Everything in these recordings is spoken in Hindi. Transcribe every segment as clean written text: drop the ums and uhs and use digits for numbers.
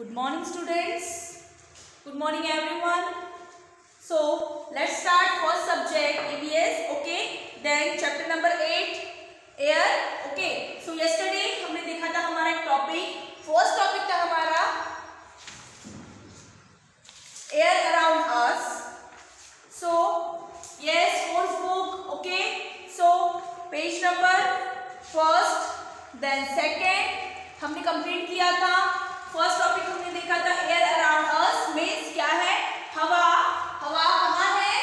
Good morning, students. Good morning, everyone. So let's start first subject EVS. Okay. Then chapter number 8 air. Okay. So yesterday हमने देखा था हमारा एक टॉपिक, फर्स्ट टॉपिक था हमारा air around us. So yes, fourth book. Okay. So page number first, then second हमने कंप्लीट किया था. फर्स्ट टॉपिक हमने देखा था एयर अराउंड अस मींस क्या है, हवा. हवा कहाँ है?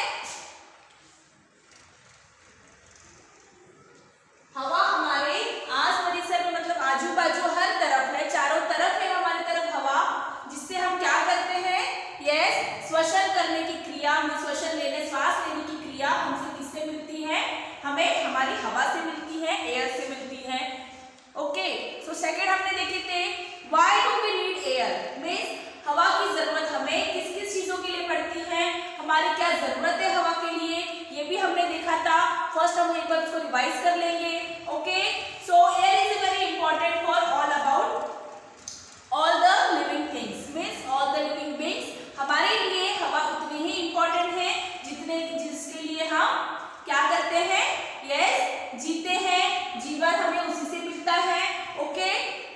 हवा हमारे आस परिसर में, मतलब आजू बाजू हर तरफ है, चारों तरफ है हमारी तरफ हवा, जिससे हम क्या करते हैं, यस, श्वसन करने की क्रिया में, श्वसन लेने, श्वास लेने की क्रिया हमसे किससे मिलती है, हमें हमारी हवा से मिलती है, एयर से मिलती है. ओके. सो सेकंड हमने देखे थे Why do we need air? Means हवा की जरूरत हमें किस किस चीजों के लिए पड़ती है, हमारी क्या जरूरत है हवा के लिए, ये भी हमने देखा था. फर्स्ट हम एक बार इसको रिवाइज कर लेंगे. Okay. So air is very important for all about all the living things. Means all the living beings. हमारे लिए हवा उतनी ही इंपॉर्टेंट है जिसके लिए हम क्या करते हैं, यस, जीते हैं. जीवन हमें उसी से मिलता है. ओके.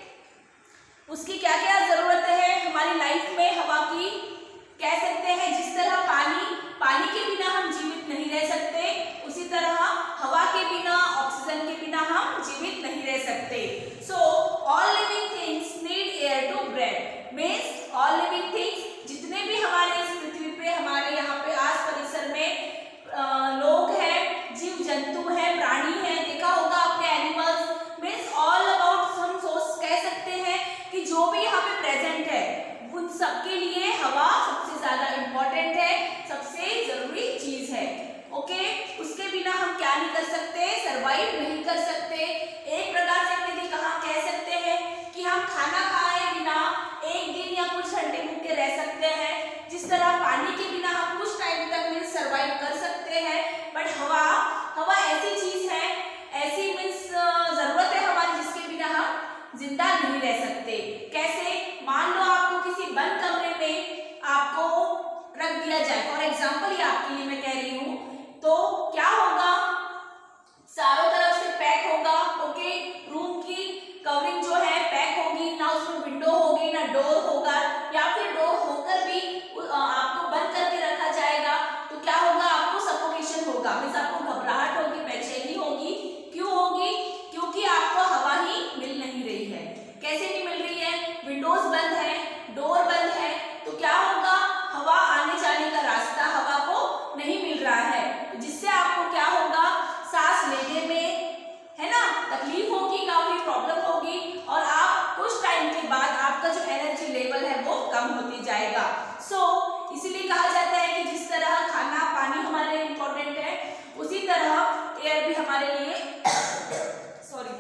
उसकी क्या क्या जरूरत है हमारी लाइफ में हवा की, कह सकते हैं जिस तरह पानी के बिना हम जीवित नहीं रह सकते, उसी तरह हवा के बिना, ऑक्सीजन के बिना हम जीवित नहीं रह सकते. So all living things need air to breathe. Means all living things, जितने भी हमारे इस पृथ्वी पे, हमारे यहाँ पे आस परिसर में लोग हैं, जीव जंतु हैं, प्राणी हैं, देखा होगा आपने एनिमल्स. मीन्स ऑल अबाउट हम सोच कह सकते हैं कि जो भी यहाँ पे प्रेजेंट है उन सबके लिए हवा सबसे ज्यादा इम्पोर्टेंट है, सबसे जरूरी चीज है. ओके. उसके बिना हम क्या नहीं कर सकते, सरवाइव नहीं कर सकते. एक प्रकार से हमने कहा, कह सकते हैं कि हम खाना खाए बिना एक दिन या कुछ घंटे भूखे रह सकते हैं, जिस तरह पानी के बिना हम कुछ टाइम तक मीन्स सरवाइव कर सकते हैं. बट हवा ऐसी चीज है, ऐसी मीन्स जरूरत है हमारी, जिसके बिना हम जिंदा नहीं रह सकते. कैसे? मान लो आपको किसी बंद कमरे में आपको रख दिया जाए, फॉर एग्जाम्पल ये आपके लिए मैं कह रही हूँ, तो क्या होगा, चारों तरफ से पैक होगा. ओके. रूम की कवरिंग जो है पैक होगी, ना उसमें विंडो होगी, ना डोर होगा, या फिर डोर होकर भी आपको बंद करके रखा जाएगा, तो क्या होगा, आपको सफोकेशन होगा. मीन्स आपको घबराहट होगी, बेचैनी होगी. क्यों होगी? क्योंकि आपको हवा ही मिल नहीं रही है. कैसे नहीं मिल रही है? विंडोज बंद है, डोर बंद है, तो क्या होगा, हवा आने जाने का रास्ता हवा को नहीं मिल रहा है, जिससे आपको क्या होगा, सांस लेने में, है ना, तकलीफ होगी, काफी प्रॉब्लम होगी, और आप कुछ टाइम के बाद आपका जो एनर्जी लेवल है वो कम होती जाएगा. सो इसीलिए कहा जाता है कि जिस तरह खाना पानी हमारे लिए इंपॉर्टेंट है, उसी तरह एयर भी हमारे लिए सॉरी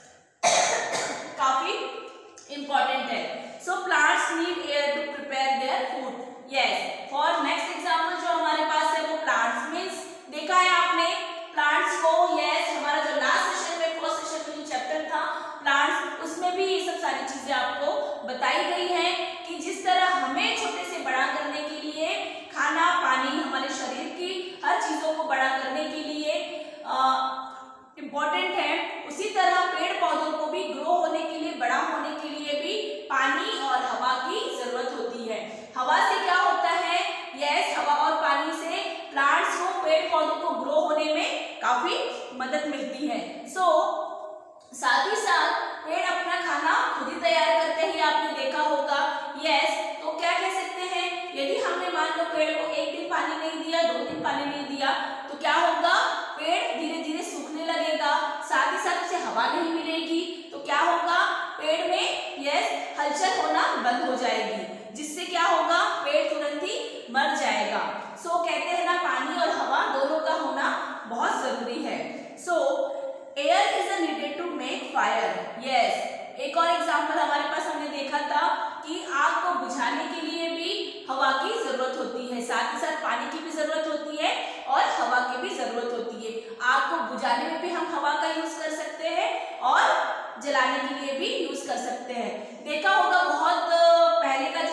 काफी इंपॉर्टेंट है. So plants need air to prepare their food. Yes. For next example जो हमारे पास है वो प्लांट्स. मीन्स देखा है आपने प्लांट्स को. यस. हमारा जो लास्ट सेशन में, फर्स्ट सेशन में जो चैप्टर था प्लांट्स, उसमें भी ये सब सारी चीजें आपको बताई गई हैं कि जिस तरह हमें छोटे से बड़ा करने के लिए खाना पानी, हमारे शरीर की हर चीजों को बड़ा करने के लिए इम्पोर्टेंट है, उसी तरह पेड़ पौधों को भी ग्रो होने के लिए, बड़ा होने के लिए भी पानी और हवा की जरूरत होती है. हवा से क्या होता है, यस, हवा और पानी से प्लांट्स को, पेड़ पौधों को ग्रो होने में काफी मदद मिलती है. सो साथ ही साथ पेड़ अपना खाना खुद ही तैयार करते हैं, आपने देखा होगा. यस. तो क्या कह सकते हैं, यदि हमने मान लो पेड़ को एक दिन पानी नहीं दिया, 2 दिन पानी नहीं दिया, तो क्या होगा, पेड़ धीरे धीरे सूखने लगेगा. साथ ही साथ उसे हवा नहीं मिलेगी, तो क्या होगा, पेड़ में, यस, हलचल होना बंद हो जाएगी, जिससे क्या होगा, पेड़ तुरंत ही मर जाएगा. सो कहते हैं ना, पानी और हवा दोनों का होना बहुत जरूरी है. So air is needed to make fire. Yes. एक और एग्जाम्पल हमारे पास हमने देखा था कि आग को बुझाने के लिए भी हवा की जरूरत होती है, साथ ही साथ पानी की भी जरूरत होती है और हवा की भी जरूरत होती है. आग को बुझाने में भी हम हवा का यूज कर सकते हैं और जलाने के लिए भी यूज कर सकते हैं. देखा होगा बहुत पहले का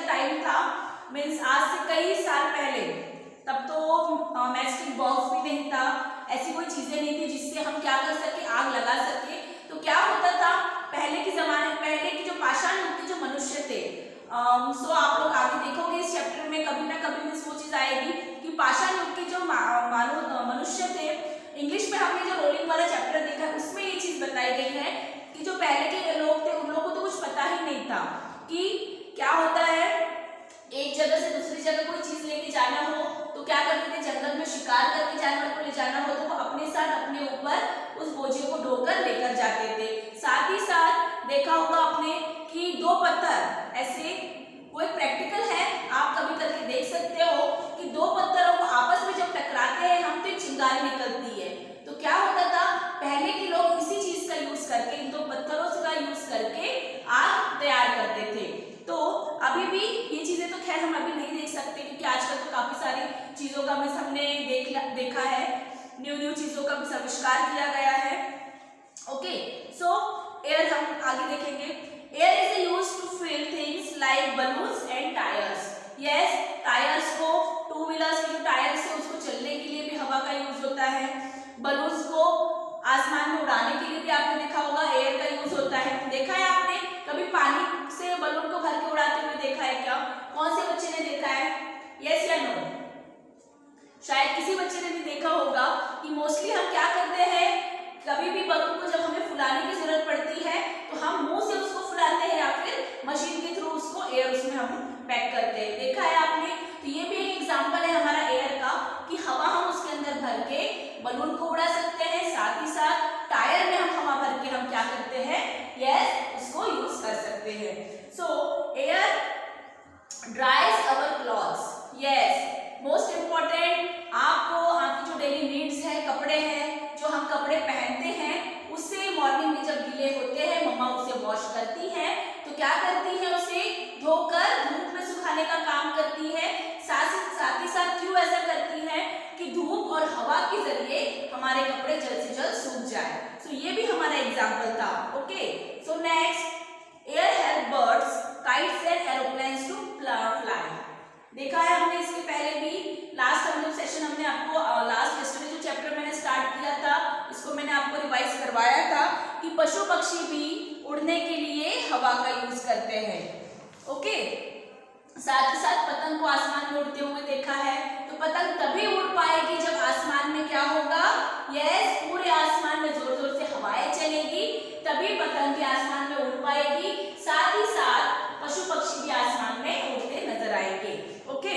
सो आप लोग आगे देखोगे इस चैप्टर में कभी ना कभी मिस वो चीज आएगी कि पाषाण युग के जो मनुष्य थे, इंग्लिश में हमने जो रोलिंग वाला चैप्टर देखा उसमें ये चीज बताई गई है कि जो पहले के लोग थे उन लोगों को तो कुछ पता ही नहीं था कि क्या होता है, एक जगह से दूसरी जगह कोई चीज लेके जाना हो तो क्या करते थे, जंगल में शिकार करके जानवर को ले जाना हो तो वो अपने साथ अपने ऊपर उस बोझे को ढोकर लेकर जाते थे। साथ ही साथ देखा होगा आपने कि दो पत्थर ऐसे, वो एक प्रैक्टिकल है, आप कभी करके देख सकते हो कि दो पत्थरों को आपस में जब टकराते हैं हम तो चिंगारी निकलती है। तो क्या होता था, पहले के लोग इसी चीज का यूज करके, इन दो पत्थरों का यूज करके आग तैयार करते थे। तो अभी भी ये चीजें तो खैर हम अभी नहीं देख सकते क्योंकि आजकल तो काफी सारी चीजों का मिस हमने देखा है, न्यू चीजों का मिस आविष्कार किया गया है। ओके, सो एयर हम आगे देखेंगे। Air is used to fill things like balloons and tyres. Yes, tyres को, टू व्हीलर्स के जो टायर्स है उसको चलने के लिए भी हवा का यूज होता है। बलून्स को आसमान में उड़ाने के लिए भी आपने देखा होगा एयर का यूज होता है। देखा है आपने कभी पानी से बलून को भर के उड़ाते हुए देखा है क्या? कौन से बच्चे ने देखा है? यस या नो? शायद किसी बच्चे ने भी देखा होगा कि मोस्टली हम क्या करते हैं, कभी भी बलून को जब हमें फुलाने की जरूरत पड़ती है तो हम मुंह से उसको फुलाते हैं या फिर मशीन के थ्रू उसको एयर उसमें हम पैक करते हैं। देखा है आपने? तो ये भी एक एग्जांपल है हमारा एयर का कि हवा हम उसके अंदर भर के बलून को उड़ा सकते हैं, साथ ही साथ टायर में हम हवा भर के हम क्या करते हैं, यस, उसको यूज कर सकते हैं। So air dries our clothes. Yes, most important, आपको आपकी जो डेली नीड्स है, कपड़े हैं जो हम कपड़े पहनते हैं, उससे मॉर्निंग में जब गीले होते हैं मम्मा उसे वॉश करती है तो क्या करती है, उसे धोकर धूप में सुखाने का काम करती है। साथ ही साथ क्यों ऐसा करती है कि धूप और हवा के जरिए हमारे कपड़े जल्द से जल्द सूख जाए। सो ये भी हमारा एग्जांपल था। Okay, so next, air help birds, kites and aeroplanes to fly. देखा है हमने इसके पहले भी, लास्ट हम लोग सेशन हमने आपको लास्ट यस्टरडे जो चैप्टर मैंने स्टार्ट किया था इसको मैंने आपको रिवाइज करवाया था कि पशु पक्षी भी उड़ने के लिए हवा का यूज करते हैं। ओके, साथ ही साथ पतंग को आसमान में उड़ते हुए देखा है। तो पतंग तभी उड़ पाएगी जब आसमान में क्या होगा, यस, पूरे आसमान में जोर जोर से हवाएं चलेगी, तभी पतंग भी आसमान में उड़ पाएगी। साथ ही साथ पशु पक्षी भी आसमान में उड़ते नजर आएंगे। ओके,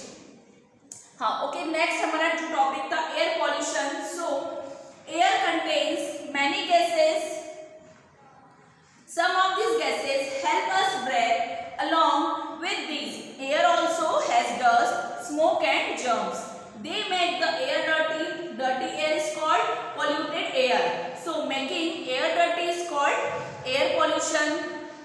हाँ, ओके, नेक्स्ट हमारा जो टॉपिक था air pollution. So air contains many gases, some of these gases help us breathe. Along with these, air also has dust, smoke and germs. They make the air dirty. Dirty air is called polluted air. So making air dirty is called air pollution.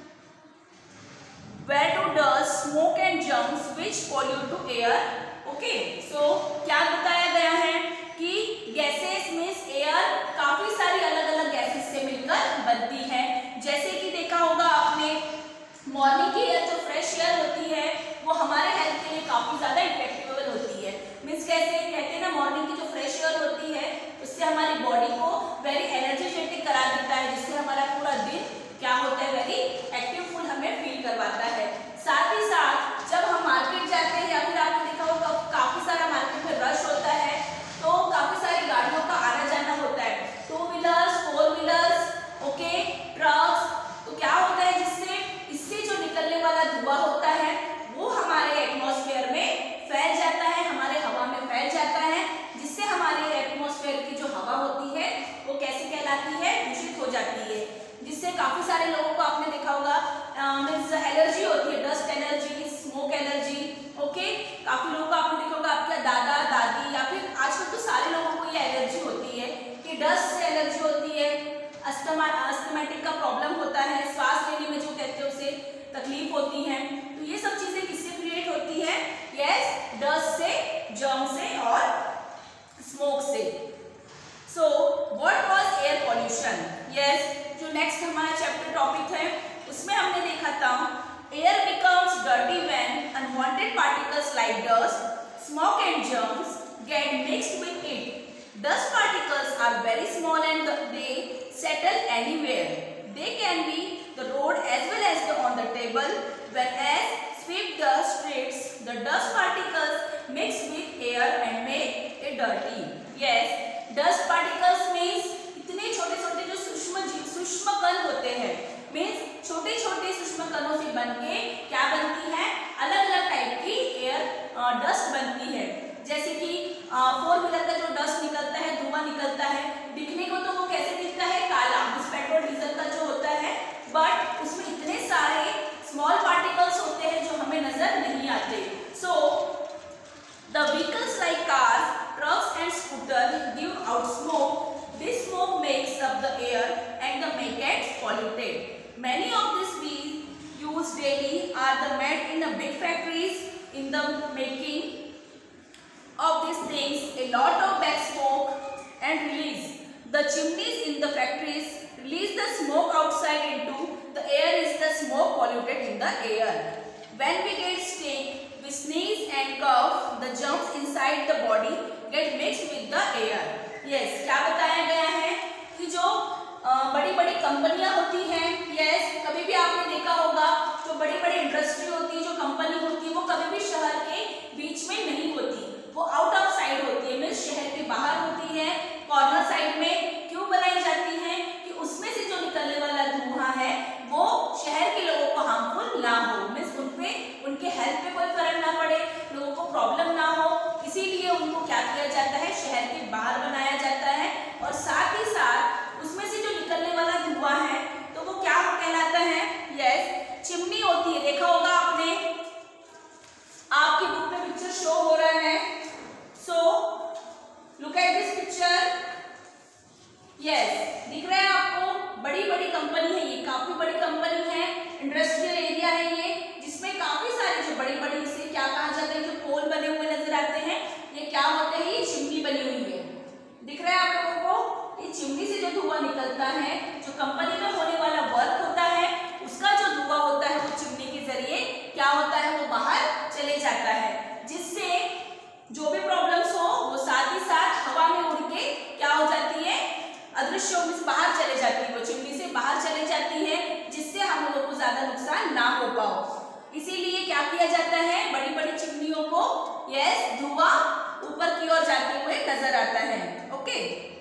Where to dust, smoke and germs which pollute to air. Okay, so क्या बताया गया है कि गैसेस मीन्स एयर काफी सारी अलग अलग गैसेस से मिलकर बनती है। जैसे कि देखा होगा आपने मॉर्निंग की एयर जो फ्रेश एयर होती है वो हमारे हेल्थ के लिए काफी ज्यादा इफेक्टिव होती है। मीन्स कैसे कहते हैं ना, मॉर्निंग की जो फ्रेश एयर होती है उससे हमारी बॉडी को वेरी एनर्जेटिक करा देता है, जिससे हमारा पूरा दिन क्या होता है, वेरी एक्टिव फुल हमें फील करवाता है। साथ ही साथ जब हम मार्केट जाते हैं या फिर आपने देखा होगा काफी सारा मार्केट में रश होता है तो काफी सारी गाड़ियों का आना जाना होता है, two wheelers, four wheelers, okay, trucks. तो क्या होता है, इससे जो निकलने वाला धुआं होता है वो हमारे एटमॉस्फेयर में फैल जाता है, हमारे हवा में फैल जाता है, जिससे हमारे एटमॉस्फेयर की जो हवा होती है वो कैसी कहलाती है, दूषित हो जाती है, जिससे काफी सारे लोगों को आपने देखा होगा मीन्स एलर्जी होती है, dust allergy, smoke allergy. Okay, काफी लोगों को आपने देखा होगा, आपके दादा दादी या फिर आजकल तो सारे लोगों को ये एलर्जी होती है कि डस्ट से एलर्जी होती है, अस्थमाटिक का प्रॉब्लम होता है, सांस लेने में जो कहते हैं उसे तकलीफ होती है। तो ये सब चीजें किससे क्रिएट होती है, यस, डस्ट से, जर्म से और स्मोक से। So what cause air pollution. Yes, जो नेक्स्ट हमारा चैप्टर टॉपिक है उसमें हमने देखा था air becomes dirty when unwanted particles like dust, smoke and germs get mixed with it. Dust particles are very small and they settle anywhere. They can be the road as well as on the table, whereas made in a big factories. In the making of these things, a lot of black smoke and release. The chimneys in the factories release the smoke outside into the air. Is the smoke polluted in the air? When we get sick, we sneeze and cough. The germs inside the body get mixed with the air. Yes, क्या बताया गया है कि जो बड़ी बड़ी कंपनियां होती हैं, यस, कभी भी आपने देखा होगा जो बड़ी बड़ी इंडस्ट्री होती है, जो कंपनी होती है, वो कभी भी शहर के बीच में नहीं होती, वो आउट ऑफ साइड होती है, मीन्स शहर के बाहर होती है, कॉर्नर साइड में। क्यों बनाई जाती है? कि उसमें से जो निकलने वाला धुआं है वो शहर के लोगों को हार्मफुल ना हो, मीन्स उनपे उनके हेल्थ पे कोई फर्क ना पड़े, लोगों को प्रॉब्लम ना हो, इसीलिए उनको क्या किया जाता है, शहर के बाहर बनाया जाता है। और साथ ही साथ उसमें से जो निकलने वाला धुआं है तो वो क्या कहलाता है? यस, चिमनी होती है। देखा होगा आपने, आपकी बुक में पिक्चर शो हो रहा है। So look at this picture. Yes, दिख रहा है आपको? बड़ी बड़ी कंपनी है, ये काफी बड़ी कंपनी है, इंडस्ट्रियल एरिया है ये, जिसमें काफी सारे जो बड़ी बड़ी, इसे क्या कहा जाता है, जो पोल बने हुए नजर आते हैं, ये क्या होते हैं? ये चिमनी बनी हुई है। दिख रहा है आप लोगों को? ये चिमनी से जो धुआं निकलता है, जो कंपनी में होने वाला वर्क होता है, उसका जो धुआं होता है वो चिमनी के जरिए क्या होता है, वो बाहर चले जाता है, जिससे जो भी प्रॉब्लम्स हो वो साथ ही साथ हवा में उड़ के क्या हो जाती है, अदृश्य में से बाहर चले जाती है, वो चिमनी से बाहर चले जाती है, जिससे हम लोगों को ज्यादा नुकसान ना हो पाओ। इसीलिए क्या किया जाता है, बड़ी बड़ी चिमनियों को, यस, धुआं ऊपर की ओर जाते हुए नजर आता है। Okay,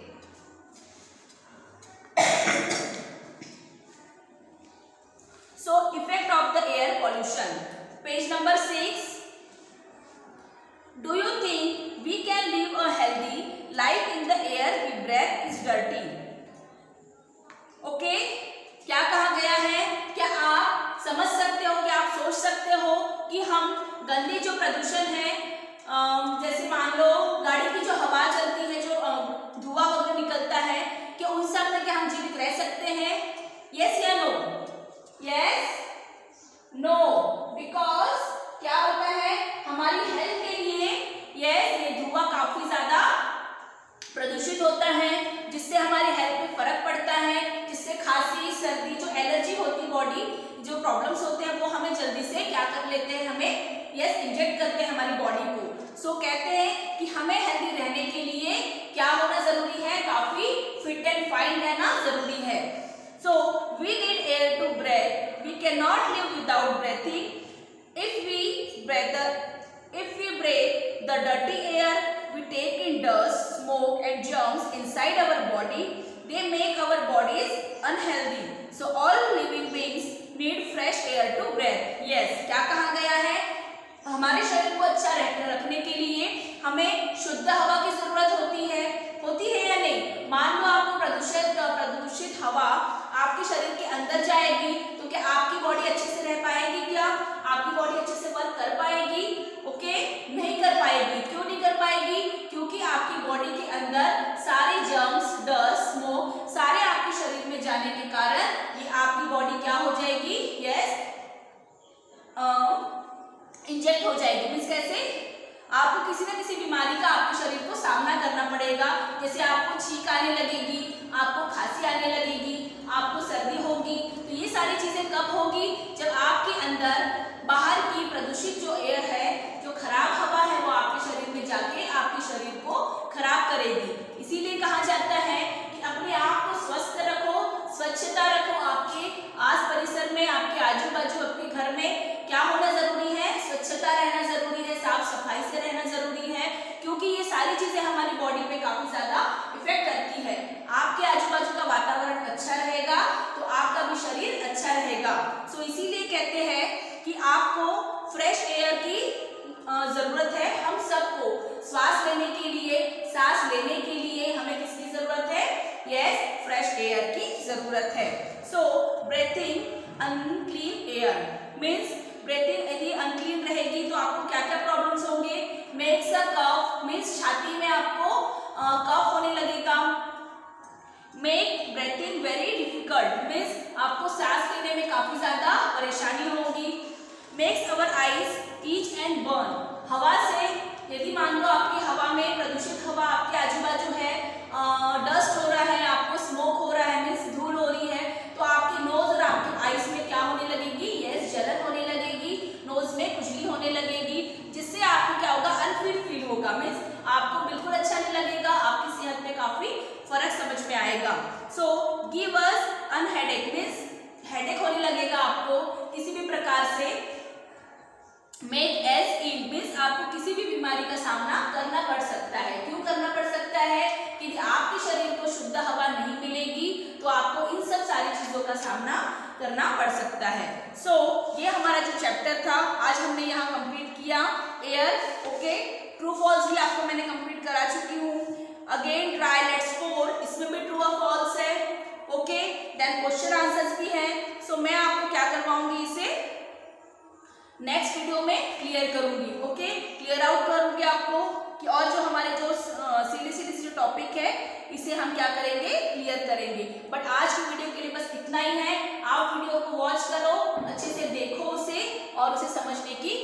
so effect of the air pollution, page number 6. Do you think we can live a healthy life in the air we breathe is dirty? Okay, क्या कहा गया है? क्या आप समझ सकते हो, क्या आप सोच सकते हो कि हम गंदे जो प्रदूषण है, जैसे मान लो गाड़ी की जो हवा चलती है, जो धुआं वगैरह निकलता है, कि उन सब में क्या हम जीवित रह सकते हैं? यस या नो? यस, नो, बिकॉज क्या होता है, हमारी हेल्थ के लिए यस, ये धुआं काफी ज्यादा प्रदूषित होता है, जिससे हमारी हेल्थ पे फर्क पड़ता है, जिससे खांसी, सर्दी, जो एलर्जी होती, बॉडी जो प्रॉब्लम्स होते हैं वो हमें जल्दी से क्या कर लेते हैं, हमें यस इंजेक्ट करते हैं हमारी बॉडी को। सो कहते हैं कि हमें हेल्दी रहने के लिए क्या होना जरूरी है, काफी फिट एंड फाइन रहना जरूरी है। So we need air to breathe, we can not live without breathing. If we breathe the dirty air, we take in dust, smoke and germs inside our body. They make our bodies unhealthy. So all living beings need fresh air to breathe. Yes, क्या कहा गया है? हमारे शरीर को अच्छा रखने के लिए हमें शुद्ध हवा की जरूरत होती है या नहीं? मान लो आपको प्रदूषित हवा आपके शरीर के अंदर जाएगी, तो क्या आपकी बॉडी अच्छे से रह पाएगी? क्या आपकी बॉडी अच्छे से वर्क कर पाएगी? ओके, नहीं कर पाएगी। क्यों नहीं कर पाएगी? क्योंकि आपकी बॉडी के अंदर सारे जर्म्स, डस्ट, स्मोक सारे आपके शरीर में जाने के कारण ये आपकी बॉडी क्या हो जाएगी? यस, इंजेक्ट हो जाएगी। मीन्स कैसे? आपको किसी न किसी बीमारी का आपके शरीर को सामना करना पड़ेगा। जैसे आपको छींक आने लगेगी, आपको खांसी आने लगेगी, आपको सर्दी होगी। तो ये सारी चीजें कब होगी? जब आपके अंदर बाहर की प्रदूषित जो एयर है, जो खराब हवा है, वो आपके शरीर में जाके आपके शरीर को खराब करेगी। इसीलिए कहा जाता है कि अपने आप को स्वस्थ रखो, स्वच्छता रखो। आपके आस परिसर में, आपके आजू बाजू, आपके घर में क्या होना जरूरी है? स्वच्छता रहना जरूरी है, साफ सफाई से रहना जरूरी है, क्योंकि ये सारी चीजें हमारी बॉडी पे काफी ज्यादा इफेक्ट करती है। आपके आजू बाजू का वातावरण अच्छा रहेगा तो आपका भी शरीर अच्छा रहेगा। सो इसीलिए कहते हैं कि आपको फ्रेश एयर की जरूरत है। हम सबको श्वास लेने के लिए, सांस लेने के लिए हमें किसकी जरूरत है? यस, फ्रेश एयर की जरूरत है। So breathing unclean air means, breathing यदि अनक्लीन रहेगी तो आपको क्या क्या प्रॉब्लम्स होंगे? मेक्स अ कफ मीन्स छाती में आपको कफ होने लगेगा। Make breathing very difficult means आपको सांस लेने में काफी ज्यादा परेशानी होगी। Makes our eyes itch and burn. हवा से यदि मान लो आपकी हवा में प्रदूषित हवा आपके आजू बाजू है, डस्ट हो रहा है, आपको स्मोक हो रहा है, मीन्स धूल हो रही है, तो आपकी नोज और आपकी आइज में क्या होने लगेगी, यस जलन होने लगेगी, नोज में खुजली होने लगेगी, जिससे आपको क्या होगा, अनफिट फील होगा, मीन्स आपको बिल्कुल अच्छा नहीं लगेगा, आपकी सेहत में काफी फर्क समझ में आएगा। So give us an headache, means headache होने लगेगा आपको किसी भी प्रकार से। मेक एज इल, मीन्स आपको किसी भी बीमारी का सामना करना पड़ सकता है। क्यों करना पड़ सकता है कि आपके शरीर को शुद्ध हवा नहीं मिलेगी तो आपको इन सब सारी चीजों का सामना करना पड़ सकता है। सो ये हमारा जो चैप्टर था आज हमने यहाँ कंप्लीट किया, एयर। ओके, ट्रू फॉल्स भी आपको मैंने कंप्लीट करा चुकी हूँ। अगेन ट्राई लेट्स 4, इसमें भी ट्रू और फॉल्स है। ओके, देन क्वेश्चन आंसर्स भी है। सो मैं आपको क्या करवाऊंगी, इसे नेक्स्ट वीडियो में क्लियर करूंगी। ओके, क्लियर आउट करूंगी आपको कि और जो हमारे जो सीरीज जो टॉपिक है इसे हम क्या करेंगे, क्लियर करेंगे। बट आज की वीडियो के लिए बस इतना ही है। आप वीडियो को वॉच करो, अच्छे से देखो उसे और उसे समझने की